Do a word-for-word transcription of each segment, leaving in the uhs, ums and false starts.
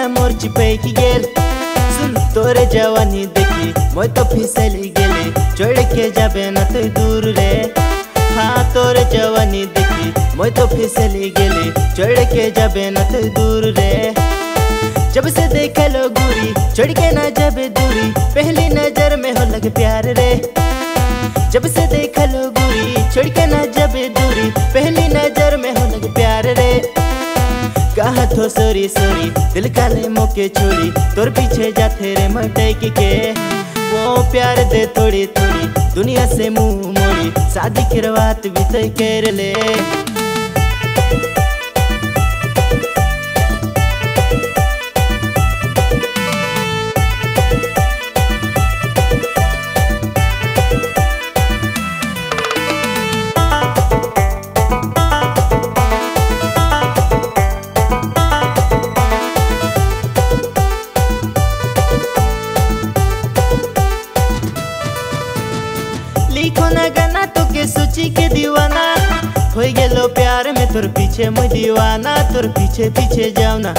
मोर चिपै की गेल। सुन तोरे जवानी देखी मैं तो फिसली गेले, छोड़ के जाबे न तो दूर रे। हाँ तोरे जवानी देखी मैं तो फिसली गेले, छोड़ के जाबे न तो दूर रे। जब से देख लो गोरी छोड़ के ना जाबे दूरी, पहली नजर में हो लग प्यार रे। जब से देख लो गोरी छोड़ के ना जाबे दूरी, पहली नजर में हो लग प्यार रे। कहा तो सॉरी सॉरी दिल काले मौके छोड़ी, तोर पीछे जाते रे मटक के। वो प्यार दे थोड़ी थोड़ी दुनिया से मुंह मोड़ी, शादी की बात भी तय कर ले। लिखो ना गाना तो के सोची के दीवाना, हो गेलो प्यार में तोर पीछे मैं दीवाना, तोर पीछे पीछे जाओ ना।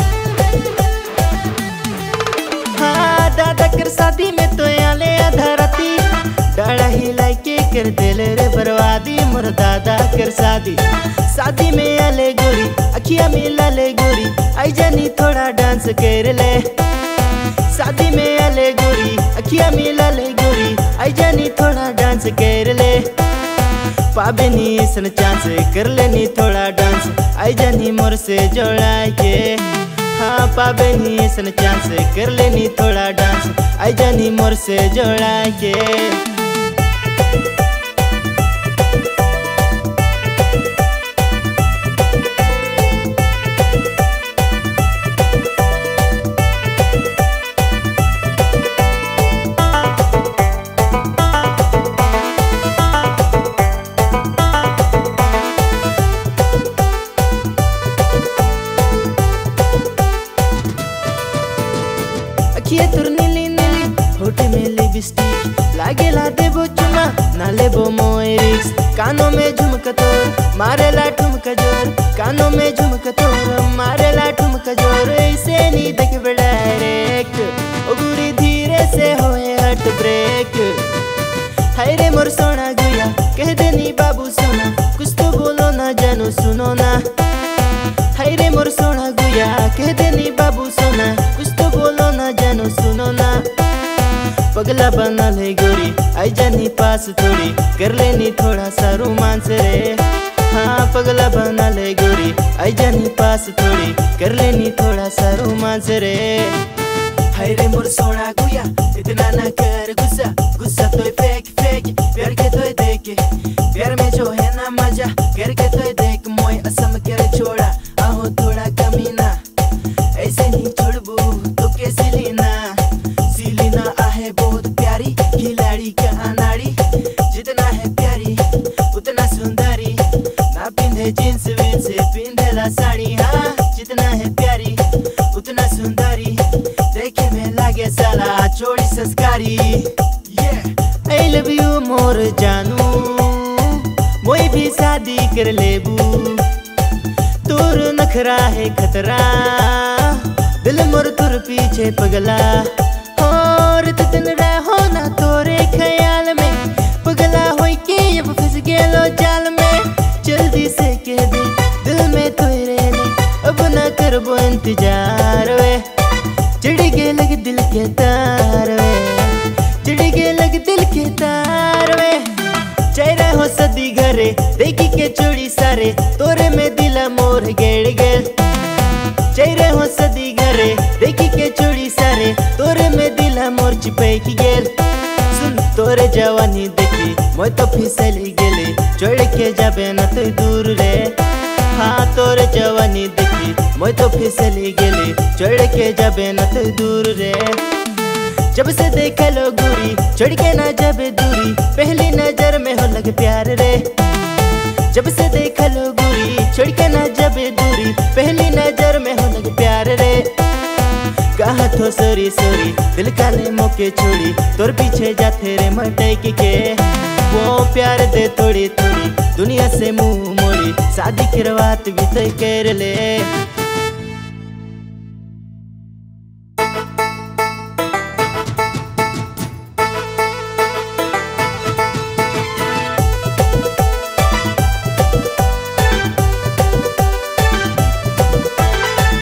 हाँ दादा कर शादी में तो आले आधा राती, डाड़ा हिलाई के कर देले रे बर्बादी मोर दादा कर शादी। शादी में आले गोरी अखिया मिला ले गोरी, आई जानी थोड़ा डांस कर ले। शादी में आले गोरी अखिया मिला ले गोरी, आई जानी थोड़ा डांस कर ले। पाबे नी सन चांस कर लेनी थोड़ा डांस, आई जानी मोर से जोड़ा के। हाँ पाबे नी सन चांस कर लेनी थोड़ा डांस, आई जानी मोर से जोड़ा के। अखिए तुर नीली नीली होठ में लिपस्टिक, लागेला देबो चुमा ना लेबो मोय रिक्स। कानों में झुमका तोर मारेला ठुमका जोर, कानों में झुमका तोर मारेला ठुमका जोर। ऐसे नी देख डायरेक्ट ओ गुरी धीरे से होए हट ब्रेक। हाय रे मोर सोना गुया कह देनी बाबू सोना, कुछ तो बोलो ना जानू सुनो ना। हाय रे मोर सोना गुया कह देनी बाबू सोना, कुछ तो बोलो ना जानू सुनो ना। पगला बना ले गोरी आई जानी पास थोड़ी, कर लेनी थोड़ा सा रोमांस रे। हाँ पगला बना ले गोरी आई जानी पास थोड़ी, कर लेनी थोड़ा सा रोमांस रे। हाय रे मोर सोना गुया इतना ना कर गुस्सा, गुस्सा तो फेंक फेंक प्यार के तो देख, प्यार में जो है ना मजा करके तो देख। मोय असम कर छोड़ा आहो थोड़ा कमीना, ऐसे नहीं छोड़बू तो कैसे लेना। सीलीना आहे बहुत प्यारी खिलाड़ी का अनाड़ी, जितना है प्यारी उतना सुंदरी, ना पिंधे जींस वींस पिंधेला साड़ी। हाँ जितना है प्यारी उतना सुंदरी, देखे में लागे साला चोरी संस्कारी। आई लव यू मोर जानू मोई भी शादी कर लेबू, तोर नखरा है खतरा दिल मोर तुर पीछे पगला। और दिन रहो ना तोरे ख्याल में, पगला होई के अब फंस गेलो जाल में। जल्दी से कह दे दिल में तोरे ने, अब ना करबो इंतजार वे। चढ़ गे लग दिल के तार वे, चढ़ गे लग दिल के तार वे। चेहरा हो सदी घरे देखी के चोरी सारे, तोरे में दिला मोर गेड़ गेल। चेहरे हो सदी घरे देखी के चोरी सारे, तोरे में दिला मोर चिपै की गेल। सुन तोरे जवानी देखी मैं तो फिसली गेले, छोड़ के जाबे न तो दूर रे। हाँ तोरे जवानी देखी मैं तो फिसली गेले, छोड़ के जाबे न तो दूर रे। जब से देख लो गोरी छोड़ के ना जाबे दूरी, पहली नजर में हो लग प्यार रे। जब से देख लो गोरी छोड़ के ना जाबे दूरी, पहली नजर में हो लग प्यार रे। कहा तो सॉरी सॉरी दिल काले मौके छोड़ी, तोर पीछे जाते रे मटक के। वो प्यार दे थोड़ी थोड़ी दुनिया से मुंह मोड़ी, शादी की बात भी तय कर ले।